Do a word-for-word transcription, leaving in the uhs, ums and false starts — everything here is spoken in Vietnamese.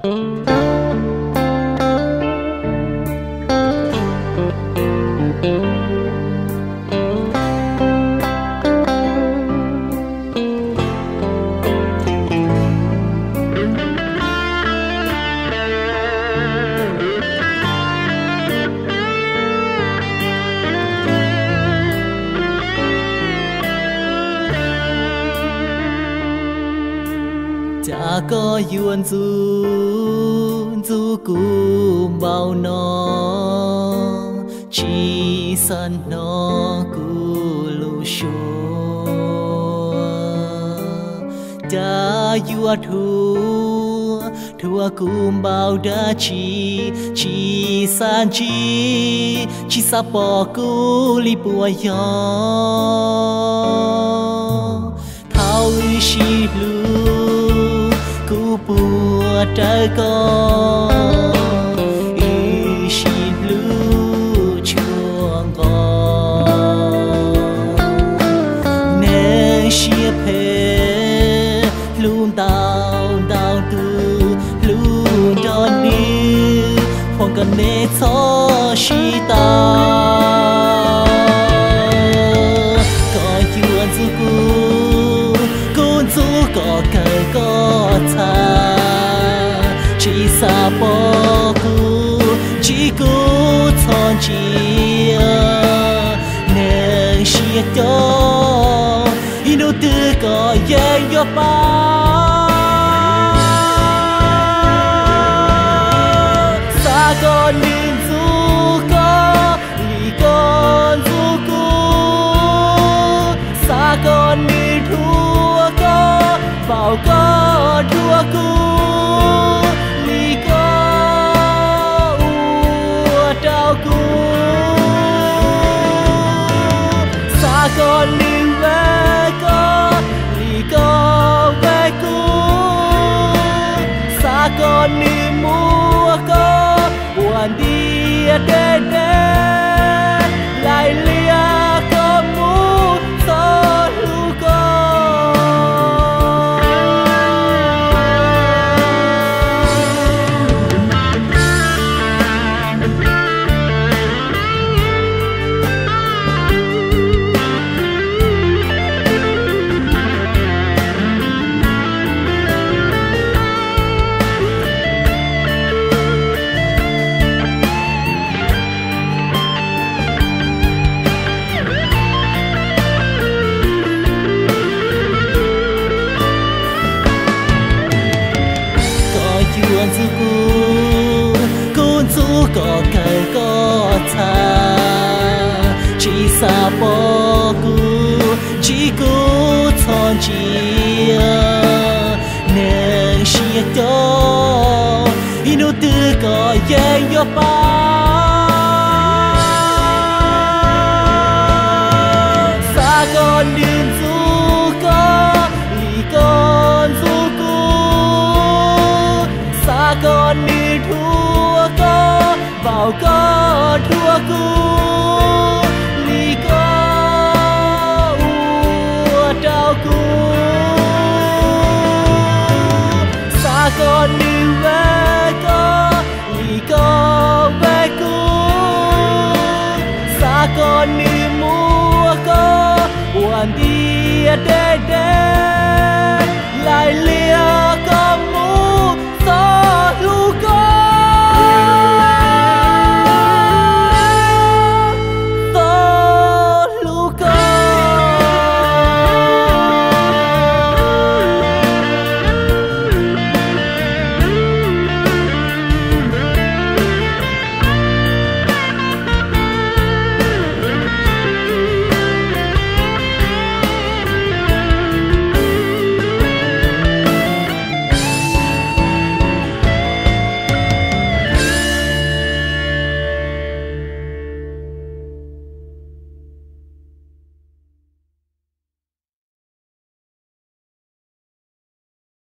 cha có yuan du du cu bao nó chỉ san nó cu lu shua cha yuat thu thua cum bao đã chỉ chỉ san chỉ chỉ sa bỏ cu li bùa yo thao shi lu cu bùa trái con y shi lu chuông con nè xia phê luôn tao tao tu luôn đón đi phong cần nè cho shi tao có yuan du cu con du có cờ có tha chỉ sa bỏ cu chỉ cu thon chia nên xia cho inu tư có yên yo ba sa con nhìn du có li con du cu sa con đi thua có bảo có thua cu li có ua trao cu sa con đi về có li có về cu sa con đi mua có buồn đi đến đến lại lia có mu so lu có du cu con du có cờ có tha chỉ sa bỏ cu chỉ cu thon chia nên xia cho inu tư có yên yo ba sa con điên du có li con du sa con đi thua có vào có thua cu li có ua trao cu sa con đi về có li có về cu sa con đi mua có buồn đi đến đến lại li